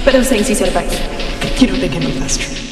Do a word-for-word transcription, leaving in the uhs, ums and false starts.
But I was saying, Caesar, back. You don't think him, that's true.